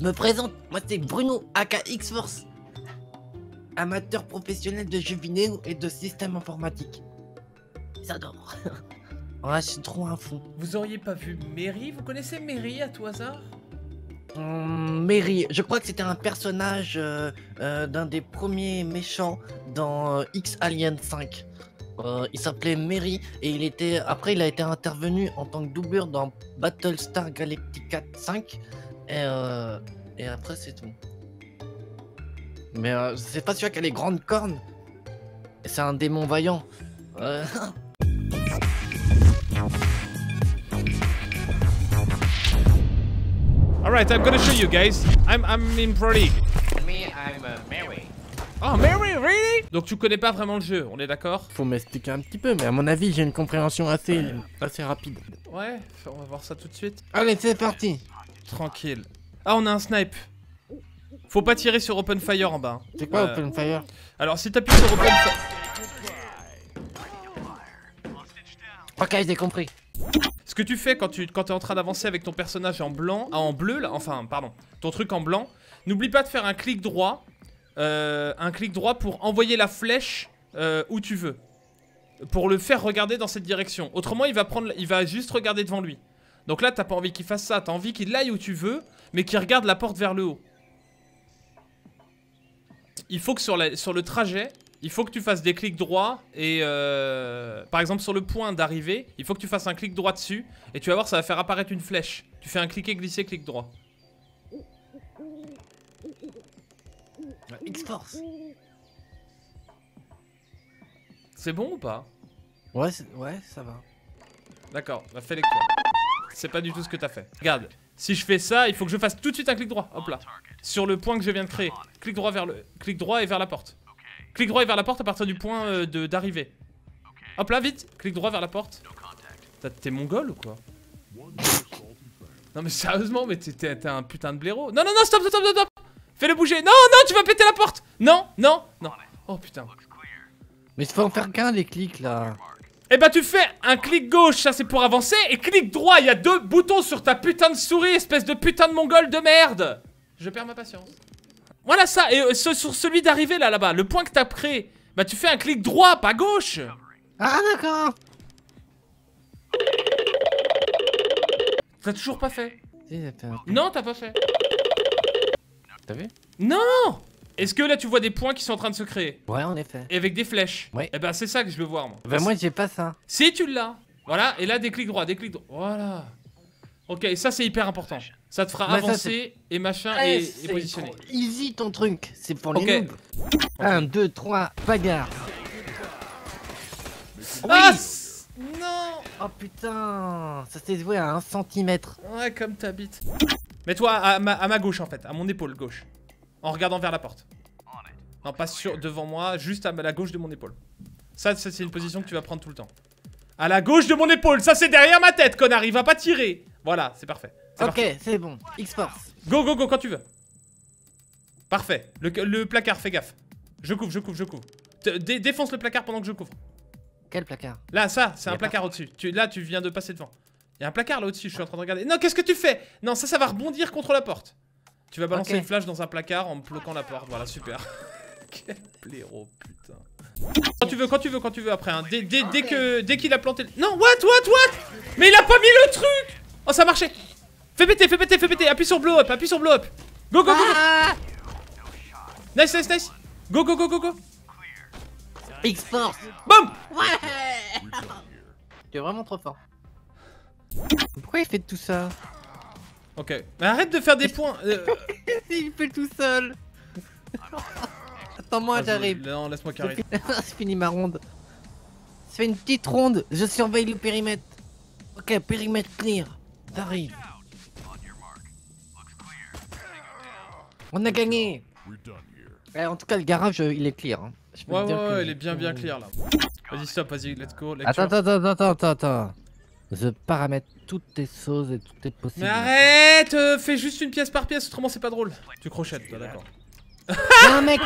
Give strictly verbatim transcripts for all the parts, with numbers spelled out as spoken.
me présente, moi c'est Bruno, aka X-Force. Amateur professionnel de jeux vidéo et de systèmes informatiques. J'adore. Ouais, je suis trop à fond. Vous auriez pas vu Mary? Vous connaissez Mary à tout hasard? Hum, Mary, je crois que c'était un personnage euh, euh, d'un des premiers méchants dans euh, X-Alien cinq. Euh, il s'appelait Mary et il était après il a été intervenu en tant que doubleur dans Battlestar Galactica cinq et, euh, et après c'est tout. Mais euh, c'est pas celui qui a les grandes cornes. C'est un démon vaillant. Euh... Alright, I'm gonna show you guys. I'm I'm in Pro League. Me, I'm uh, Mary. Oh, Mary, really? Donc tu connais pas vraiment le jeu, on est d'accord? Faut m'expliquer un petit peu, mais à mon avis j'ai une compréhension assez assez rapide. Ouais, on va voir ça tout de suite. Allez, c'est parti. Tranquille. Ah, on a un snipe. Faut pas tirer sur Open Fire en bas. C'est quoi Euh, Open Fire? Alors si t'appuies sur Open Fire... Ok, j'ai compris. Ce que tu fais quand tu quand t'es en train d'avancer avec ton personnage en blanc, ah, en bleu là, enfin pardon, ton truc en blanc, n'oublie pas de faire un clic droit, euh, un clic droit pour envoyer la flèche euh, où tu veux, pour le faire regarder dans cette direction. Autrement, il va prendre, il va juste regarder devant lui. Donc là, t'as pas envie qu'il fasse ça, t'as envie qu'il aille où tu veux, mais qu'il regarde la porte vers le haut. Il faut que sur, la, sur le trajet, il faut que tu fasses des clics droits et euh, par exemple sur le point d'arrivée, il faut que tu fasses un clic droit dessus et tu vas voir ça va faire apparaître une flèche. Tu fais un cliquer, glisser, clic droit. X-Force. C'est bon ou pas? Ouais, ouais, ça va. D'accord, bah fais lecture. C'est pas du tout ce que t'as fait. Regarde, si je fais ça, il faut que je fasse tout de suite un clic droit. Hop là. Sur le point que je viens de créer. Clic droit vers le, clic droit et vers la porte. Clic droit et vers la porte à partir du point euh, de d'arrivée. Hop là, vite. Clic droit vers la porte. T'es mongol ou quoi? Non mais sérieusement, mais t'es un putain de blaireau. Non, non, non, stop, stop, stop, stop. Fais-le bouger. Non, non, tu vas péter la porte. Non, non, non. Oh putain. Mais il faut en faire qu'un des clics là. Eh bah tu fais un clic gauche, ça c'est pour avancer, et clic droit, il y a deux boutons sur ta putain de souris, espèce de putain de mongol de merde. Je perds ma patience. Voilà ça, et euh, ce, sur celui d'arrivée là, là-bas, le point que t'as créé, bah tu fais un clic droit, pas gauche. Ah d'accord. T'as toujours pas fait? Si, j'ai fait un... Non, t'as pas fait. T'as vu? Non. Est-ce que là tu vois des points qui sont en train de se créer? Ouais, en effet. Et avec des flèches? Ouais. Eh bah c'est ça que je veux voir moi. Bah moi j'ai pas ça. Si tu l'as. Voilà, et là des clics droits, des clics droits. Voilà. Ok, ça c'est hyper important. Ça te fera Bah, ça, avancer et machin Ouais, et, et positionner. Easy ton truc, c'est pour les Ok. noobs. un, deux, trois, bagarre. Ah Oui. c- non. Oh putain, ça s'est joué à un centimètre. Ouais, comme t'habites. Mets-toi à ma, à ma gauche en fait, à mon épaule gauche. En regardant vers la porte. Non, pas sur, devant moi, juste à la gauche de mon épaule. Ça, ça c'est une position que tu vas prendre tout le temps. À la gauche de mon épaule, ça c'est derrière ma tête, connard, il va pas tirer. Voilà, c'est parfait. Ok, c'est bon. X-Force. Go, go, go, quand tu veux. Parfait. Le, le placard, fais gaffe. Je couvre, je couvre, je couvre. Te- dé- défonce le placard pendant que je couvre. Quel placard? Là, ça, c'est Y un a placard au-dessus. Tu, là, tu viens de passer devant. Il y a un placard là au-dessus, je suis en train de regarder. Non, qu'est-ce que tu fais? Non, ça, ça va rebondir contre la porte. Tu vas balancer Ok. une flash dans un placard en bloquant la porte. Voilà, super. Quel blaireau, putain. Quand tu veux, quand tu veux, quand tu veux après. Hein. Dès, dès, dès que, dès qu'il a planté. Le... Non, what, what, what? Mais il a pas mis le truc. Oh, ça marchait. Fais péter, fais péter, fais péter. Appuie sur blow up, appuie sur blow up. Go, go, go, go. Ah Nice, nice, nice. Go, go, go, go, go. X-Force. Boum. Ouais. Tu es vraiment trop fort. Pourquoi il fait tout ça? Ok. Mais arrête de faire des points. Euh... Il fait tout seul. Attends-moi, vas-y, j'arrive. Non, laisse-moi carrer. C'est fini ma ronde. Je fais une petite ronde, je surveille le périmètre. Ok, périmètre clear. J'arrive. On a gagné. Eh, en tout cas, le garage, euh, il est clear. Hein. Je peux Ouais, te dire ouais, que- ouais, il est bien, bien clear là. Vas-y, stop, vas-y, let's go. lecture. Attends, attends, attends, attends, attends. Je paramètre toutes tes choses et toutes tes Mais possibilités. arrête, euh, fais juste une pièce par pièce, autrement c'est pas drôle. Tu crochettes, toi, d'accord. Non, mec.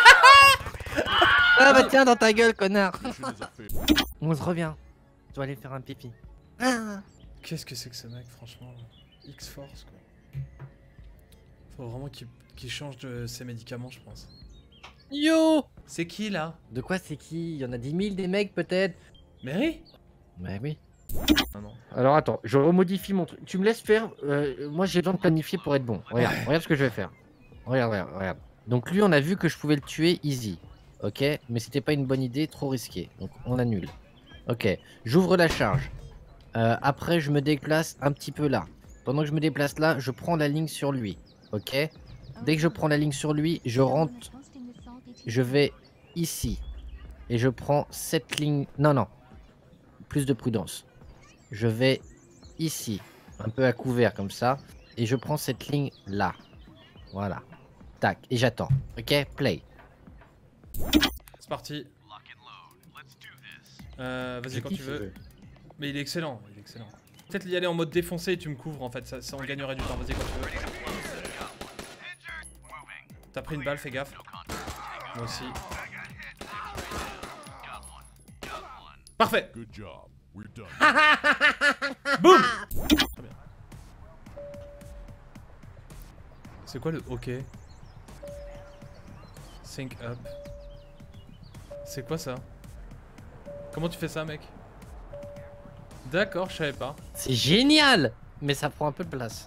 Ah bah tiens, dans ta gueule, connard. On se revient. Je dois aller faire un pipi. Ah. Qu'est-ce que c'est que ce mec, franchement? X-Force, quoi. Faut vraiment qu'il qu'il change de ses médicaments, je pense. Yo! C'est qui là? De quoi c'est qui? Il y en a dix mille des mecs peut-être? Mary? Ouais, oui. Ah non. Alors attends, je remodifie mon truc. Tu me laisses faire. Euh, moi j'ai besoin de planifier pour être bon. Regarde, regarde ce que je vais faire. Regarde, regarde, regarde. Donc lui, on a vu que je pouvais le tuer easy. Ok? Mais c'était pas une bonne idée, trop risqué. Donc on annule. Ok, j'ouvre la charge. Euh, après, je me déplace un petit peu là. Pendant que je me déplace là, je prends la ligne sur lui. Ok? Dès que je prends la ligne sur lui, je rentre. Je vais ici. Et je prends cette ligne. Non, non. Plus de prudence. Je vais ici. Un peu à couvert comme ça. Et je prends cette ligne là. Voilà. Tac. Et j'attends. Ok? Play. C'est parti. Euh, Vas-y quand tu veux. Mais il est excellent, il est excellent. Peut-être y aller en mode défoncé et tu me couvres en fait, ça, ça on gagnerait du temps. Vas-y quand tu veux. T'as pris une balle, fais gaffe. Moi aussi. Parfait. Boum. Très bien. C'est quoi le OK? Sync up. C'est quoi ça? Comment tu fais ça, mec? D'accord, je savais pas. C'est génial! Mais ça prend un peu de place.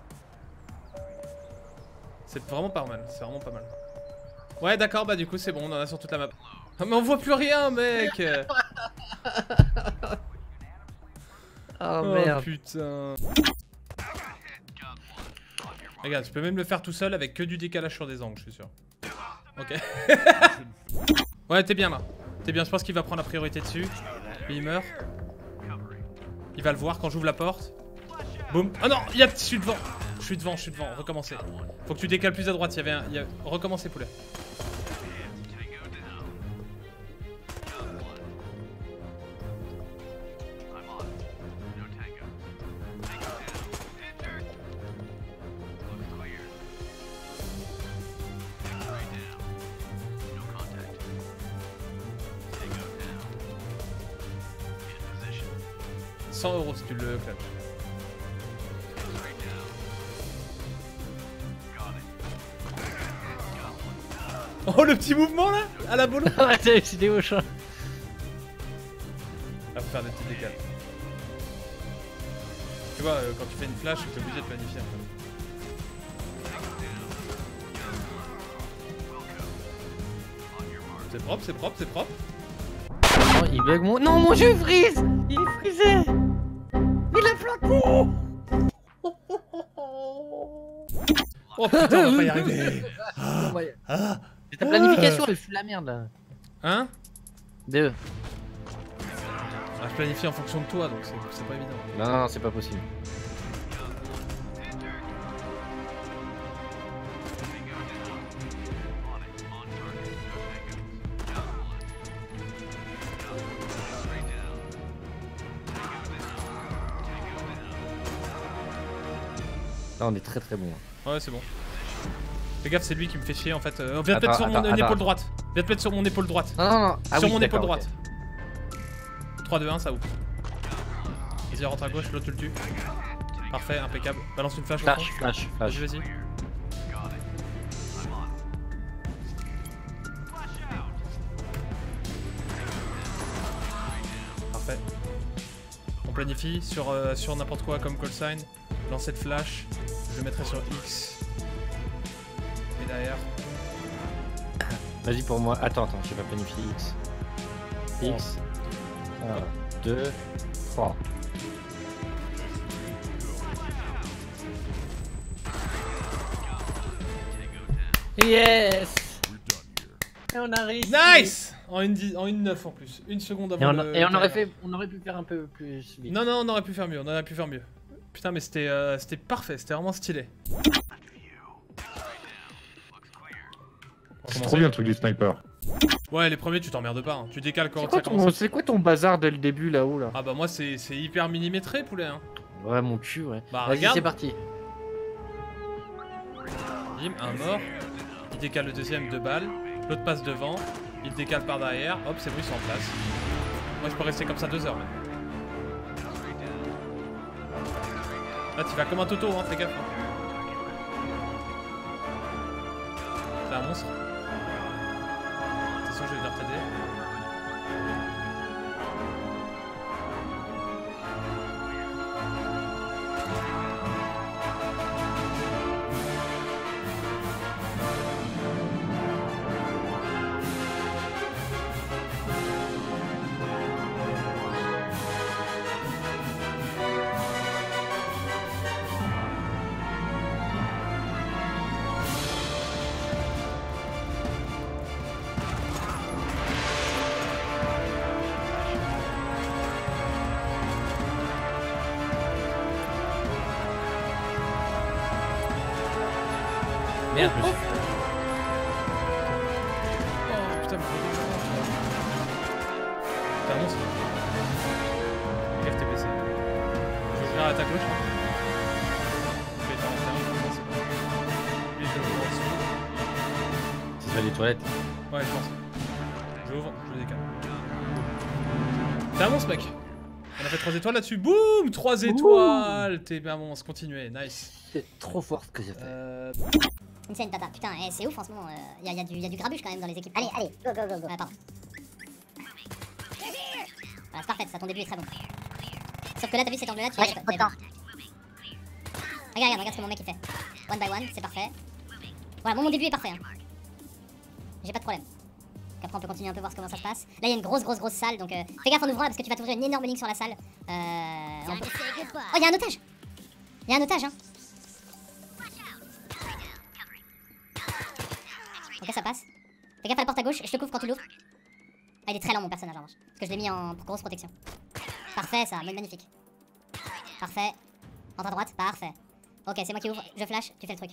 C'est vraiment pas mal, c'est vraiment pas mal. Ouais, d'accord, bah du coup c'est bon, on en a sur toute la map. Ah, mais on voit plus rien, mec! Oh, Oh merde. putain. Regarde, tu peux même le faire tout seul avec que du décalage sur des angles, je suis sûr. Ok. Ouais, t'es bien là. T'es bien, je pense qu'il va prendre la priorité dessus. Puis il meurt. Il va le voir quand j'ouvre la porte. Boum. Ah non, il y a... je suis devant. Je suis devant, je suis devant. Recommencer. Faut que tu décales plus à droite. Il y avait un... Il y a... Recommencer, poulet. cent euros si tu le clutch. Oh le petit mouvement là à la boule. C'était au chat. Ah, faut faire des petits décals. Tu vois, euh, quand tu fais une flash, tu es obligé de planifier un peu. C'est propre, c'est propre, c'est propre. Non, il bug mon... Non, mon jeu freeze. Il est frisé. Il a planté. Oh putain, on va pas y arriver. Ah, Ah. c'est ta planification, elle fout la merde là. Hein? Deux. Ah, je planifie en fonction de toi, donc c'est pas évident. Non, non, non, c'est pas possible. Là, on est très très bon. Ouais, c'est bon. Fais gaffe, c'est lui qui me fait chier en fait. Euh, viens te Attends, mettre sur mon attends, épaule attends. droite. Viens te mettre sur mon épaule droite. Non, non, non. Ah sur oui, mon épaule d'accord, droite. ok. trois, deux, un, ça ouvre. Vas-y, rentre à gauche, l'autre tu le tues. Parfait, impeccable. Balance une flash au fond. Flash, flash, flash. Vas-y, vas-y. Parfait. On planifie sur, euh, sur n'importe quoi comme call sign. Lancer de flash. Je le mettrai sur X. Et derrière. Vas-y pour moi. Attends, attends, je vais pas planifier X. X. un, deux, trois. Yes! Et on a réussi! Nice! En une, dix, en une neuf en plus. Une seconde Et avant on, a- le... et on aurait fait, on aurait pu faire un peu plus vite. Non, non, on aurait pu faire mieux, on aurait pu faire mieux. Putain, mais c'était euh, c'était parfait, c'était vraiment stylé. C'est trop bien le truc du sniper. Ouais, les premiers, tu t'emmerdes pas, hein. Tu décales quand C'est ça quoi, ton, commence. c'est quoi ton bazar dès le début là-haut là? Ah bah moi, c'est c'est hyper millimétré, poulet. Hein. Ouais, mon cul, ouais. Bah, Vas-y, regarde. c'est parti. Bim, un mort. Il décale le deuxième, deux balles. L'autre passe devant. Il décale par derrière. Hop, c'est bon, ils sont en place. Moi, je peux rester comme ça deux heures maintenant. Là, tu vas comme un toto, hein, fais gaffe. Hein. un monstre. Attention, je vais venir t'aider. Merde, je me suis- Oh putain, mais t'es un monstre. F T P C. Je vais ouvrir à ta gauche. Hein. Je vais être en intérieur, je pense. Lui, je vais ouvrir en dessous. C'est ça les toilettes. Ouais, je pense. Je ouvre, je décale. T'es un monstre, mec. On a fait trois étoiles là-dessus. Boum, trois étoiles. T'es un monstre, continuez, nice. C'est trop fort ce que j'ai fait. Euh... Insane Tata, putain, eh, c'est ouf en ce moment, il euh, y, y, y a du grabuge quand même dans les équipes. Allez, allez, go, go, go, go. Ouais, pardon. Voilà, c'est parfait, ça, ton début est très bon. Sauf que là, t'as vu cet angle-là, tu Ouais, l'avais pas de temps. Regarde, regarde, regarde ce que mon mec il fait. One by one, c'est parfait. Voilà, bon, mon début est parfait. Hein. J'ai pas de problème. Donc après, on peut continuer un peu voir comment ça se passe. Là, il y a une grosse, grosse, grosse salle, donc euh, fais gaffe en ouvrant là parce que tu vas t'ouvrir une énorme ligne sur la salle. Euh, on peut... Oh, il y a un otage! Il y a un otage, hein. Ok, ça passe. Fais gaffe à la porte à gauche et je te couvre quand tu l'ouvres. Ah, il est très lent mon personnage en revanche. Parce que je l'ai mis en grosse protection. Parfait, ça, magnifique. Parfait. Entre à droite, parfait. Ok, c'est moi qui ouvre, je flash, tu fais le truc.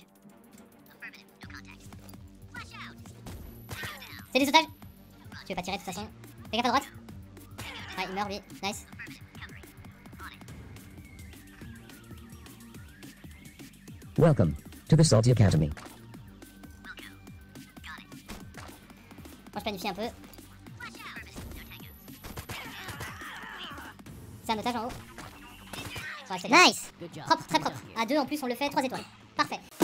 C'est des otages. Tu veux pas tirer de toute façon. Fais gaffe à droite. Ouais, il meurt lui, nice. Welcome to the Salty Academy. Moi je planifie un peu. C'est un otage en haut. Ouais, c'est bien. Nice. Propre, très propre. À deux en plus on le fait, trois étoiles. Parfait.